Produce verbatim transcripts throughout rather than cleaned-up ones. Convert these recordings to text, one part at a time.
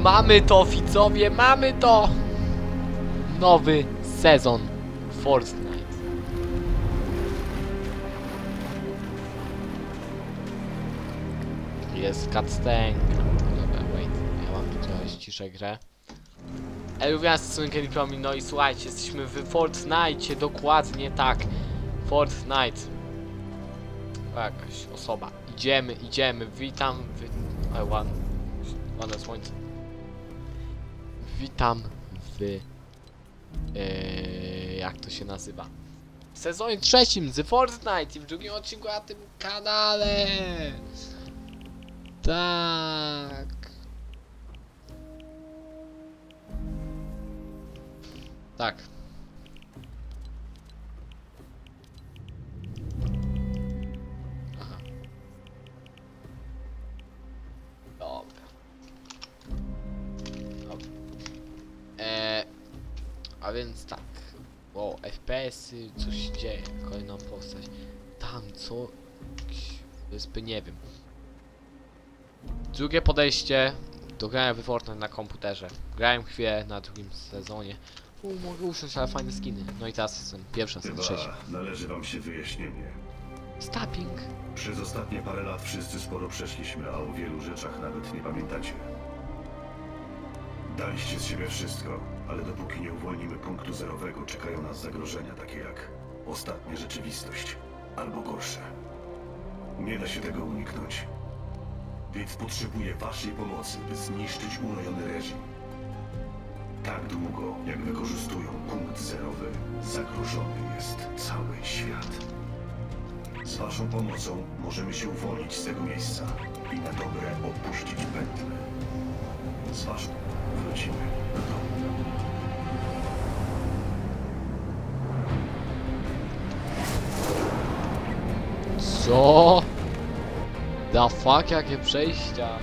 Mamy to, widzowie, mamy to! Nowy sezon Fortnite. Jest cutscene. Dobra, wait. Ja mam tu trochę ściszę grę. Ej, mówiłem z Sunkelikomi, no i słuchajcie, jesteśmy w Fortnite, dokładnie tak. Fortnite. O, jakaś osoba. Idziemy, idziemy, witam. Wy... Oj, ładne. Ładne słońce. Witam w... Yy, jak to się nazywa? W sezonie trzecim z Fortnite i w drugim odcinku na tym kanale. Tak. Tak. Aha. Dobra. Dobra. Eee, a więc tak. Wow, F P S-y, coś się dzieje. Kolejną postać. Tam, co? Jakieś wyspy, nie wiem. Drugie podejście do grania w Fortnite na komputerze. Grałem chwilę na drugim sezonie. U, mogę usiąść, ale fajne skiny. No i teraz jestem pierwszy, jestem trzeci. Należy wam się wyjaśnienie. Stapping. Przez ostatnie parę lat wszyscy sporo przeszliśmy, a o wielu rzeczach nawet nie pamiętacie. Daliście z siebie wszystko, ale dopóki nie uwolnimy punktu zerowego, czekają nas zagrożenia takie jak ostatnia rzeczywistość, albo gorsze. Nie da się tego uniknąć. Więc potrzebuję waszej pomocy, by zniszczyć urojony reżim. Tak długo, jak wykorzystują punkt zerowy, zagrożony jest cały świat. Z waszą pomocą możemy się uwolnić z tego miejsca i na dobre opuścić pętlę. Z waszą wrócimy do domu. Co? Da fuck, jakie przejścia.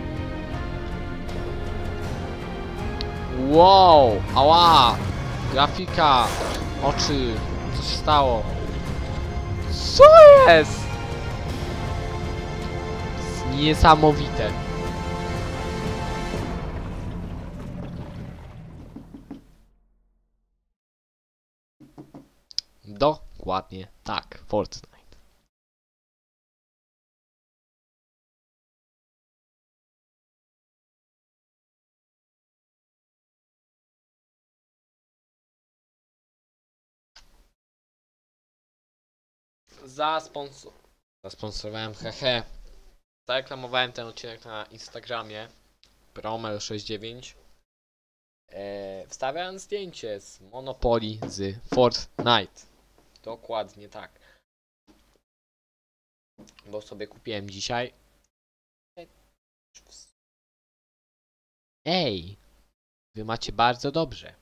Wow, ała, grafika, oczy, co się stało? Co jest? To jest niesamowite. Dokładnie tak, Fortnite. Zasponsor... Zasponsorowałem, hehe. Zareklamowałem ten odcinek na Instagramie Promel sześćdziesiąt dziewięć, eee, wstawiając zdjęcie z Monopoly z Fortnite. Dokładnie tak. Bo sobie kupiłem dzisiaj. Ej! Wy macie bardzo dobrze.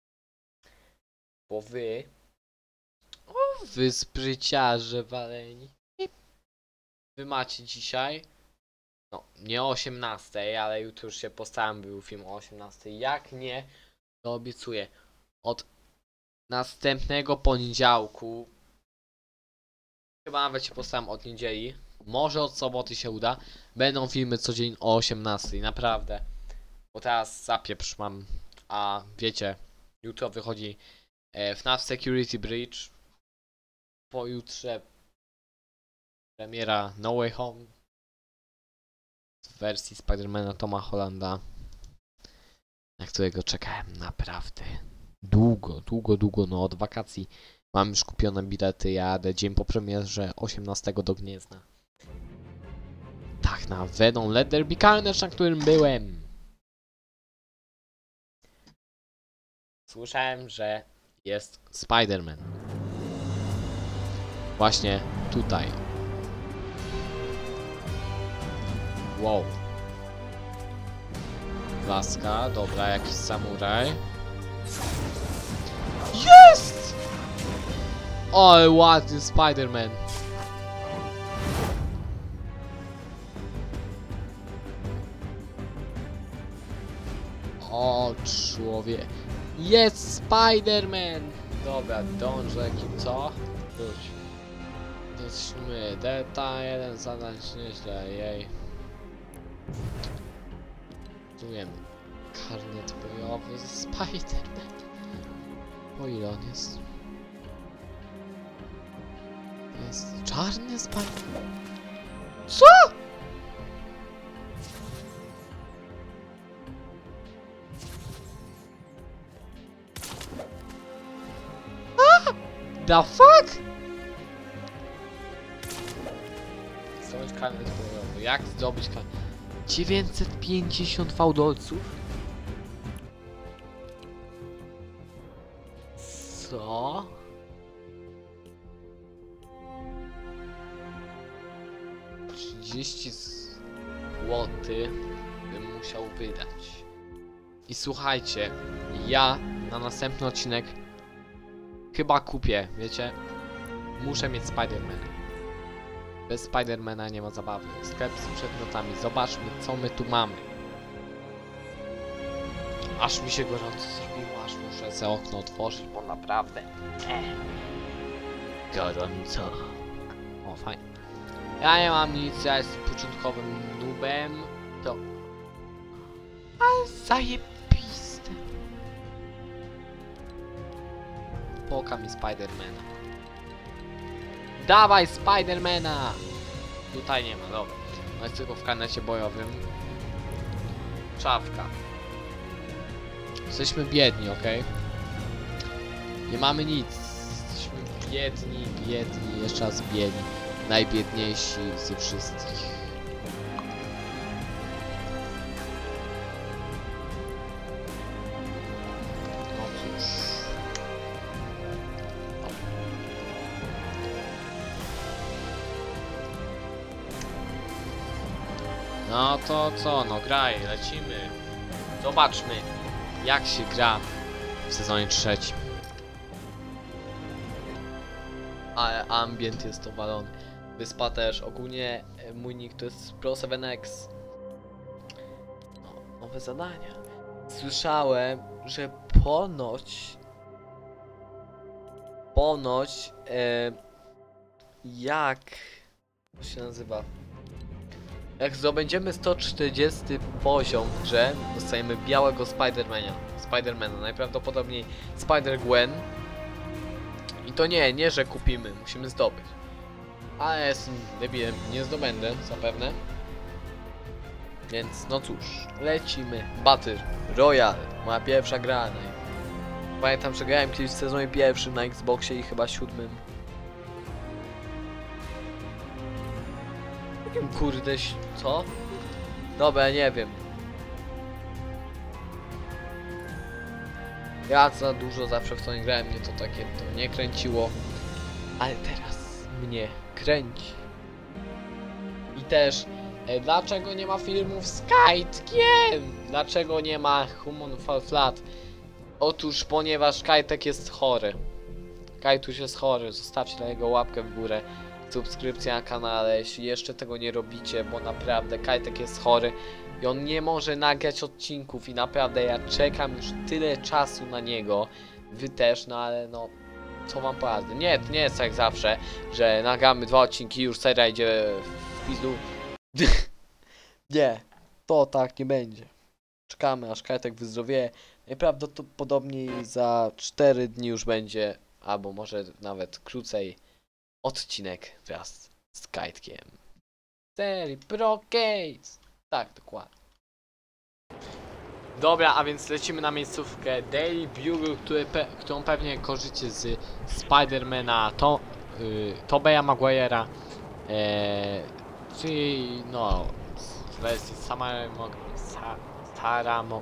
Bo wy... O, wy spryciarze waleni. Wy macie dzisiaj... No, nie o osiemnastej, ale jutro już się postaram, był film o osiemnastej. Jak nie, to obiecuję. Od następnego poniedziałku, chyba nawet się postaram od niedzieli, może od soboty się uda, będą filmy co dzień o osiemnastej, naprawdę. Bo teraz zapieprz mam, a wiecie, jutro wychodzi e, F N A F Security Breach. Pojutrze premiera No Way Home w wersji Spidermana Toma Hollanda, na którego czekałem naprawdę długo, długo, długo, no od wakacji. Mam już kupione bilety, jadę dzień po premierze osiemnastego do Gniezna. Tak, na Venom Let There Be Carnage, na którym byłem. Słyszałem, że jest Spider-Man. Właśnie tutaj. Wow. Laska, dobra, jakiś samuraj. Jest! Oj, ładny Spider-Man. O, człowiek. Jest Spider-Man! Dobra, dążę, jakim co? Wróć. Jesteśmy Delta, jeden zadań nieźle, jej. Rozumiem. Karnet bojowy ze Spider-Man. O ile on jest? Jest czarny Spider-Man. Co? A! The fuck? Zdobyć karnet bojowy. Jak zdobyć karnet? dziewięćset pięćdziesiąt fałdolców? Co? trzydzieści złotych bym musiał wydać. I słuchajcie, ja na następny odcinek chyba kupię, wiecie? Muszę mieć Spidermana. Bez Spidermana nie ma zabawy. Sklep z przedmiotami. Zobaczmy, co my tu mamy. Aż mi się gorąco zrobiło, aż muszę sobie okno otworzyć, bo naprawdę... Eh. Gorąco. O, fajnie. Ja nie mam nic, ja jestem początkowym noobem. To... Ale zajebiste. Poka mi Spidermana. Dawaj Spidermana! Tutaj nie ma, dobra. No jest tylko w karnecie bojowym. Czapka. Jesteśmy biedni, okej? Nie mamy nic. Jesteśmy biedni, biedni, jeszcze raz biedni. Najbiedniejsi ze wszystkich. No cóż. No to co, no graj, lecimy. Zobaczmy, jak się gra w sezonie trzecim. Ale ambient jest owalony. Wyspa też, ogólnie e, mój nick to jest Pro siedem X. No, nowe zadania. Słyszałem, że ponoć... Ponoć... E, jak... To się nazywa? Jak zdobędziemy sto czterdziesty poziom w grze, dostajemy białego Spidermana. Spidermana, najprawdopodobniej Spider-Gwen. I to nie, nie, że kupimy, musimy zdobyć. Ale jestem debilem, nie zdobędę, zapewne. Więc no cóż, lecimy. Battle Royale, moja pierwsza gra. Pamiętam, że grałem kiedyś w sezonie pierwszym na Xboxie i chyba siódmym. Kurde, co? Dobra, nie wiem. Ja za dużo zawsze w to nie grałem, mnie to takie to nie kręciło. Ale teraz mnie kręci. I też, e, dlaczego nie ma filmów z Kajtkiem? Dlaczego nie ma Human Fall Flat? Otóż, ponieważ Kajtek jest chory. Kajtuś jest chory, zostawcie dla niego łapkę w górę. Subskrypcja na kanale, jeśli jeszcze tego nie robicie, bo naprawdę Kajtek jest chory i on nie może nagrać odcinków i naprawdę ja czekam już tyle czasu na niego, wy też, no ale no, co wam poradzę. Nie, to nie jest jak zawsze, że nagramy dwa odcinki i już seria idzie w pizdu. Nie, to tak nie będzie. Czekamy aż Kajtek wyzdrowieje, najprawdopodobniej za cztery dni już będzie, albo może nawet krócej, odcinek wraz z Kajtkiem. Serii Pro Case. Tak, dokładnie. Dobra, a więc lecimy na miejscówkę Daily Bugle, które pe którą pewnie kojarzycie z Spidermana, to, yy, Tobeya Maguire'a, yy, czyli no, z wersji Samamo, sa, Saramo.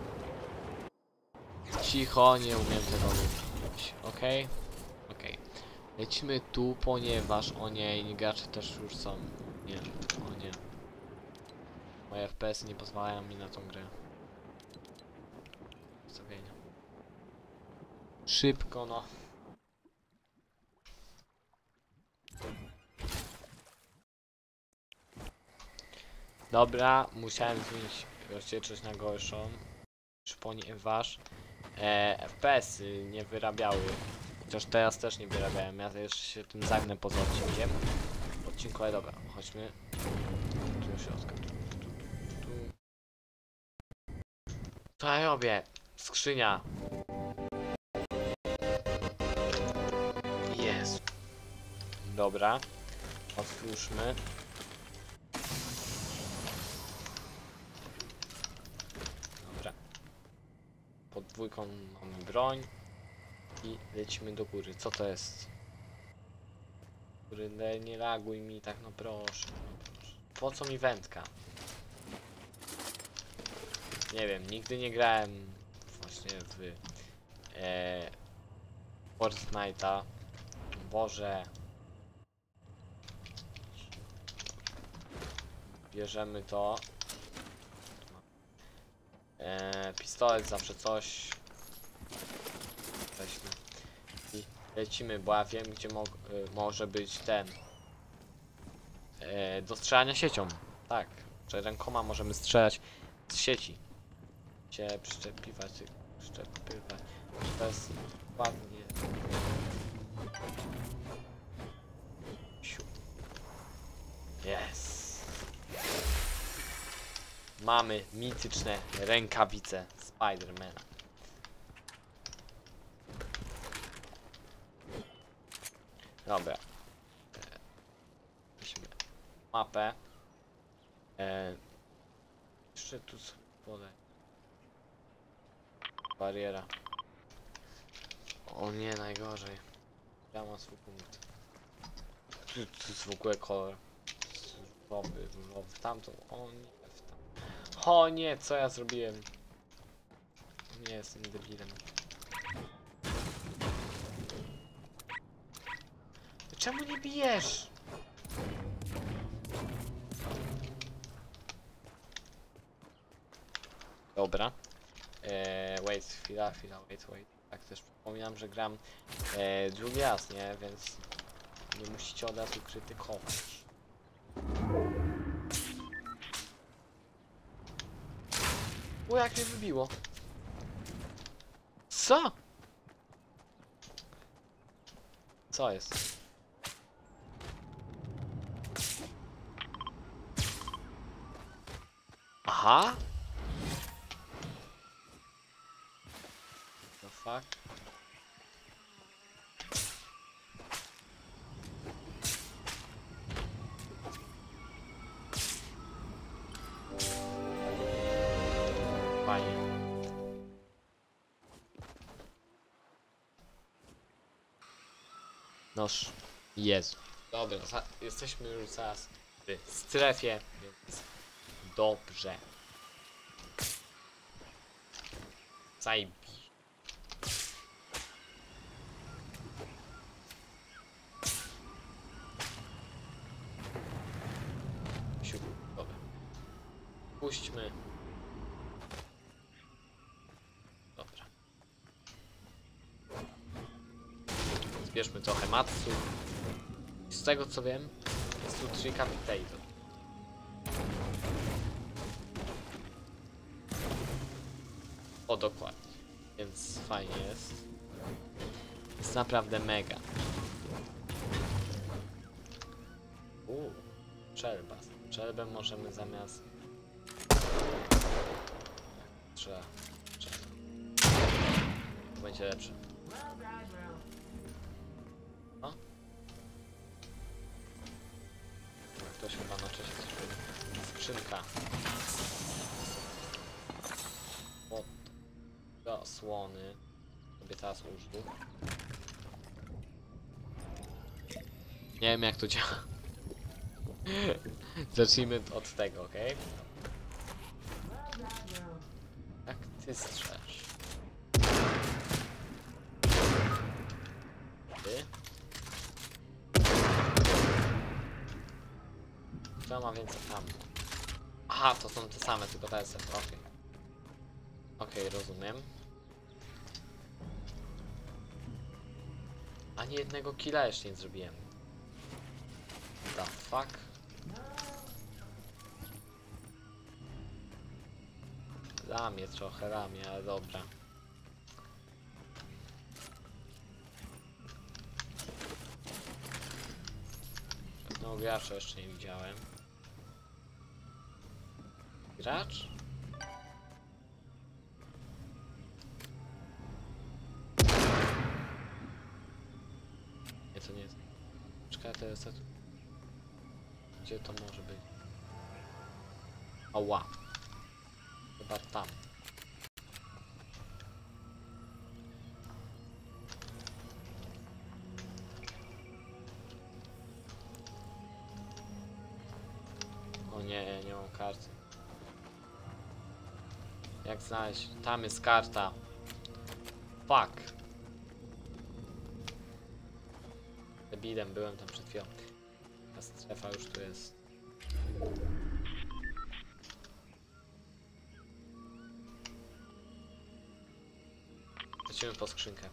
Cicho, nie umiem tego mówić, okej? Okay? Okej. Okay. Lecimy tu, ponieważ o nie, inni gracze też już są. Nie, o nie. Moje F P S-y nie pozwalają mi na tą grę. Ustawienia. Szybko, no. Dobra, musiałem zmienić rozdzielczość na gorszą, ponieważ e, F P S-y nie wyrabiały. Chociaż teraz też nie wyrabiałem, ja jeszcze się tym zagnę poza odcinkiem. Odcinku, ale dobra, chodźmy. Tu do środka. Tu, tu, tu, tu. Co ja robię? Skrzynia. Jest. Dobra. Otwórzmy. Dobra. Pod dwójką mamy broń. I lecimy do góry. Co to jest? Kurde, nie reaguj mi tak, no proszę, no proszę. Po co mi wędka? Nie wiem, nigdy nie grałem właśnie w e, Fortnite'a. Boże. Bierzemy to. E, pistolet zawsze coś. Weźmy. I lecimy, bo ja wiem, gdzie mo y, może być ten. E, do strzelania siecią. Tak, że rękoma możemy strzelać z sieci. Cię przyczepiwać, przyczepywać. To jest ładnie. Siu. Yes. Mamy mityczne rękawice Spidermana. Dobra. Weźmy mapę. E, jeszcze tu podaj. Bariera. O nie, najgorzej. Ja mam swój punkt. Tu, tu jest w ogóle kolor. Różowy, różowy. W tamtą. O nie, w tam. O nie, co ja zrobiłem? Nie, jestem debilem. Czemu nie bijesz? Dobra. Eee, wait, chwila, chwila, wait, wait. Tak też przypominam, że gram e, drugi raz, nie? Więc nie musicie od razu krytykować. O, jak mnie wybiło. Co? Co jest? Aha? The fuck? Fajnie. Noż. Jezu. Dobra, jesteśmy już zaraz w strefie, więc dobrze. Zajbi. Siu, dobra. Puśćmy. Dobra. Zbierzmy trochę matsu. Z tego co wiem, jest tu Decapitator. O, dokładnie. Więc fajnie jest. Jest naprawdę mega. Uuu, strzelba. Strzelbę możemy zamiast... Trzeba... Trzeba. To będzie lepsze. O? Ktoś chyba na czasie coś robi. Skrzynka. O, do osłony. Sobie teraz użył. Nie wiem jak to działa. Zacznijmy od tego, ok? Jak ty strzelasz? Ty? Kto ma więcej tam? Aha, to są te same, tylko te jest. Okej. Okay. Okej, okay, rozumiem. Ani jednego killa jeszcze nie zrobiłem. The fuck? Ramię trochę, ramię, ale dobra. No gracza jeszcze nie widziałem. Gracz? kartę resetu. Gdzie to może być? Ała. Chyba tam. O nie, nie mam karty. Jak znaleźć? Tam jest karta. Fuck. Debilem byłem tam przed chwilą. Ta strefa już tu jest. Lecimy po skrzynkę.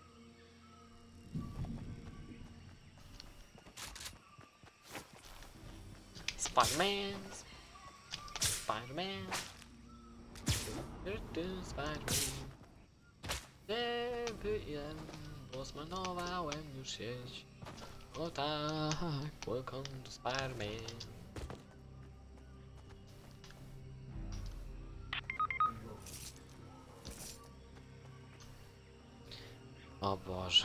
Spider-Man! Spider-Man! Spider-Man! Wiem, bo zmarnowałem już sieć. O tak, welcome to Spider-Man. O Boże.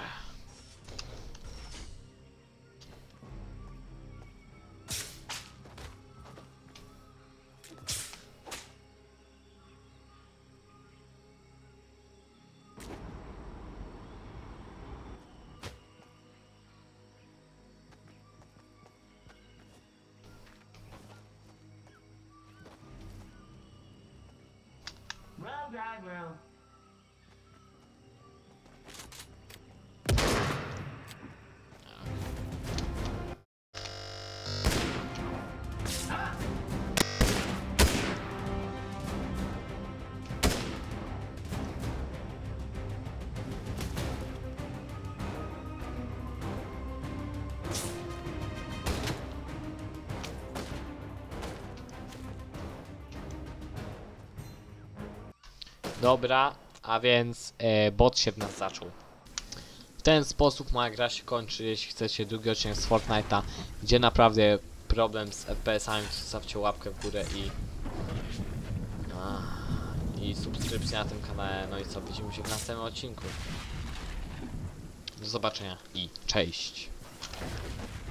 Well, dry, bro. Dobra, a więc e, bot się w nas zaczął. W ten sposób moja gra się kończy, jeśli chcecie drugi odcinek z Fortnite'a, gdzie naprawdę problem z F P S-ami, to zostawcie łapkę w górę i... A, i subskrypcję na tym kanale, no i co, widzimy się w następnym odcinku. Do zobaczenia i cześć!